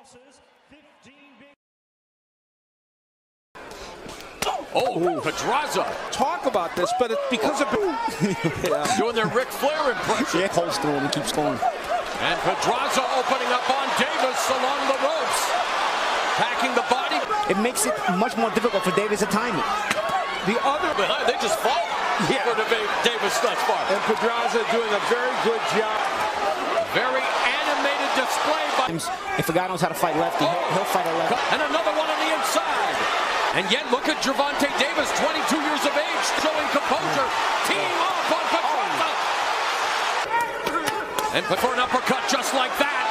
losses, 15 big. Oh, Pedraza. Talk about this, but it's because of Doing their Ric Flair impression. yeah, holds through and keeps going. And Pedraza opening up on Davis along the ropes. Packing the body. It makes it much more difficult for Davis to time it. The other behind, they just fall for Davis thus far. And Pedraza doing a very good job. Very animated display. If a guy knows how to fight lefty, he'll fight a lefty. And another one on the inside. And yet look at Gervonta Davis, 22 years of age, showing composure, teeing off on Pedraza. And put for an uppercut just like that.